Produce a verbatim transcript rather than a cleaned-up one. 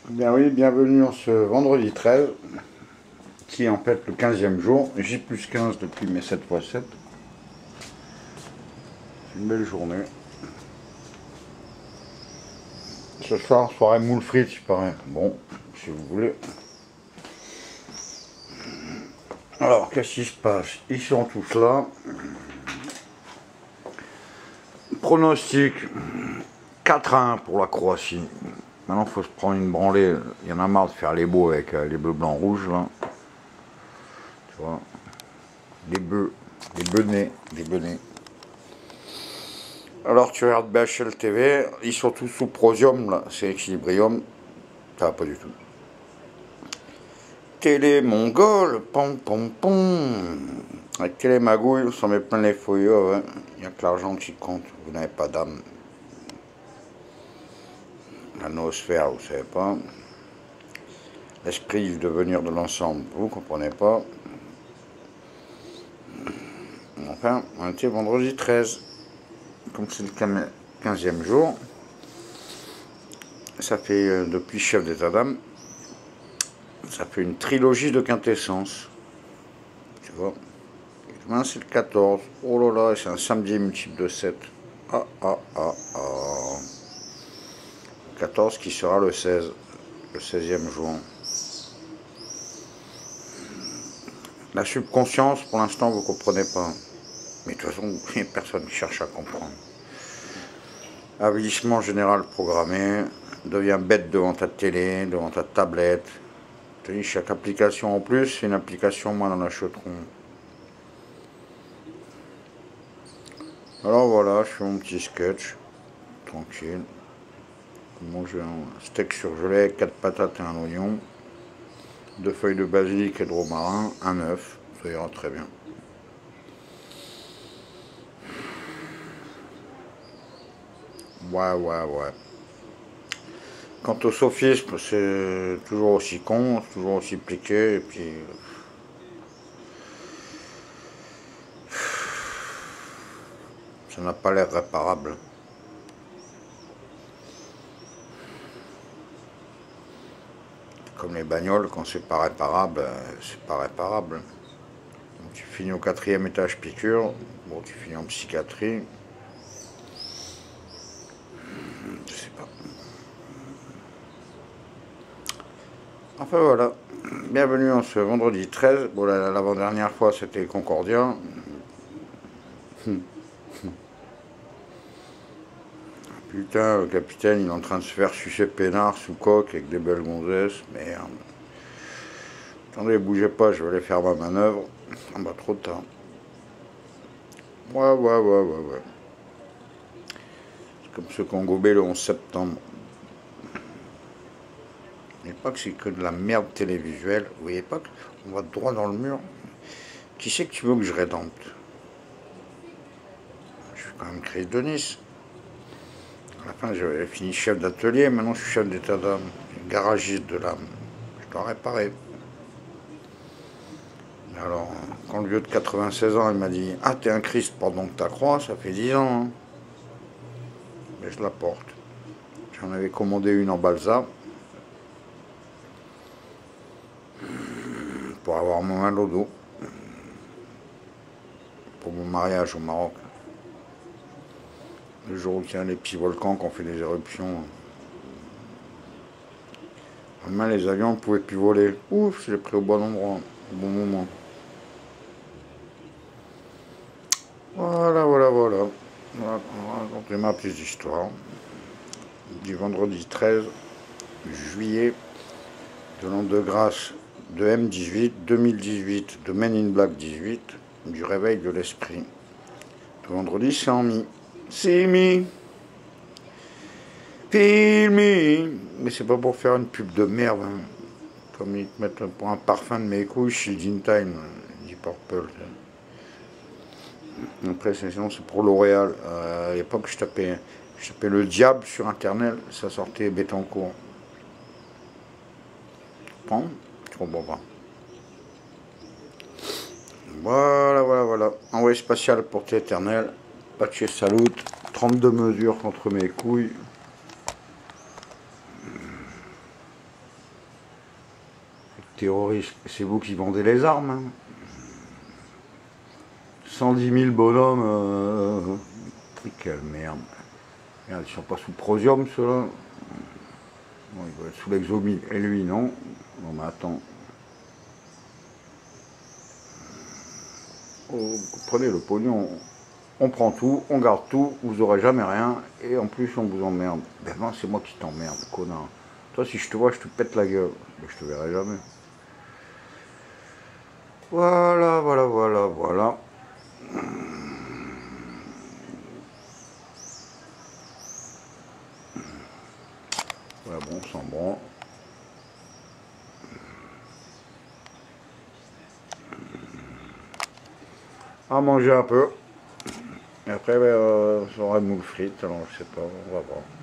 Bien oui, bienvenue en ce vendredi treize, qui est en fait le quinzième jour, J plus quinze depuis mes sept fois sept. C'est une belle journée. Ce soir, soirée moule frites, il paraît. Bon, si vous voulez. Alors, qu'est-ce qui se passe? Ils sont tous là. Pronostic quatre à un pour la Croatie. Maintenant, il faut se prendre une branlée. Il y en a marre de faire les beaux avec les bleus, blancs, rouges, là. Tu vois, les bœufs, les benets, les benets. Alors tu regardes B H L T V, ils sont tous sous prosium là, c'est équilibrium, ça va pas du tout. Télé mongole, pom pom pom. Avec télé magouille, on s'en met plein les fouilles, hein. Il n'y a que l'argent qui compte, vous n'avez pas d'âme. La noosphère, vous savez pas. L'esprit de venir de l'ensemble, vous comprenez pas. Enfin, on était vendredi treize. Comme c'est le quinzième jour, ça fait, euh, depuis chef d'état d'âme, ça fait une trilogie de quintessence. Tu vois. Demain c'est le quatorze. Oh là là, c'est un samedi multiple de sept. Ah ah ah ah. Le quatorze qui sera le seize. Le seizième jour. La subconscience, pour l'instant, vous ne comprenez pas. Mais de toute façon, il n'y a personne qui cherche à comprendre. Avilissement général programmé. Deviens bête devant ta télé, devant ta tablette. Je te dis, chaque application en plus, c'est une application moins dans la chaudron. Alors voilà, je fais mon petit sketch. Tranquille. Manger un steak surgelé avec quatre patates et un oignon. Deux feuilles de basilic et de romarin. Un œuf. Ça ira très bien. Ouais, ouais, ouais. Quant au sophisme, c'est toujours aussi con, c'est toujours aussi pliqué, et puis... ça n'a pas l'air réparable. Comme les bagnoles, quand c'est pas réparable, c'est pas réparable. Donc tu finis au quatrième étage piqûre, bon tu finis en psychiatrie. Je sais pas. Enfin voilà, bienvenue en ce vendredi treize. Bon, l'avant-dernière fois c'était Concordia. Putain, le capitaine il est en train de se faire sucer peinard sous coque avec des belles gonzesses. Merde. Attendez, bougez pas, je vais aller faire ma manœuvre. Ah bah trop tard. Ouais, ouais, ouais, ouais, ouais. C'est comme ceux qui ont gobé le onze septembre. Mais pas que c'est que de la merde télévisuelle. Vous voyez pas qu'on va droit dans le mur. Qui c'est que tu veux que je rédempte? Je suis quand même Chris de Nice. À la fin, j'avais fini chef d'atelier, maintenant je suis chef d'état d'âme, garagiste de l'âme. Je dois réparer. Alors, quand le vieux de quatre-vingt-seize ans, il m'a dit « Ah, t'es un Christ pendant que t'as croix, ça fait dix ans. Hein. » Mais je la porte. J'en avais commandé une en balsa. Pour avoir mon mal au dos. Pour mon mariage au Maroc. Le jour où il y a les petits volcans qui ont fait des éruptions. Demain, les avions ne pouvaient plus voler. Ouf, je l'ai pris au bon endroit, au bon moment. Voilà, voilà, voilà. On va raconter ma petite histoire. Du vendredi treize juillet de l'an de grâce de M dix-huit, deux mille dix-huit, de Men in Black dix-huit, du réveil de l'esprit. Le vendredi, c'est en mi. C'est mi. Feel me. Mais c'est pas pour faire une pub de merde. Hein. Comme ils te mettent pour un parfum de mes couilles, Shield in Time, dit Purple. Après, sinon, c'est pour L'Oréal. Euh, à l'époque, je tapais, je tapais le diable sur internet, ça sortait Bettencourt. Bon, je comprends pas. Voilà, voilà, voilà. Envoyé spatial pour éternel. Patché salut. trente-deux mesures contre mes couilles. terroristes, c'est vous qui vendez les armes. Hein. cent dix mille bonhommes. Euh... Quelle merde. Regarde, ils sont pas sous prosium, ceux-là. Bon, il doit être sous l'exomile. Et lui, non. Bon, mais attends. Oh, vous prenez le pognon. On prend tout, on garde tout, vous aurez jamais rien. Et en plus, on vous emmerde. Ben non, c'est moi qui t'emmerde, connard. Toi, si je te vois, je te pète la gueule. Mais je te verrai jamais. Voilà, voilà, voilà, voilà. Voilà, bon, on s'en branle. À manger un peu. Et après, ben, euh, ça aura une moule frite, alors je sais pas, on va voir.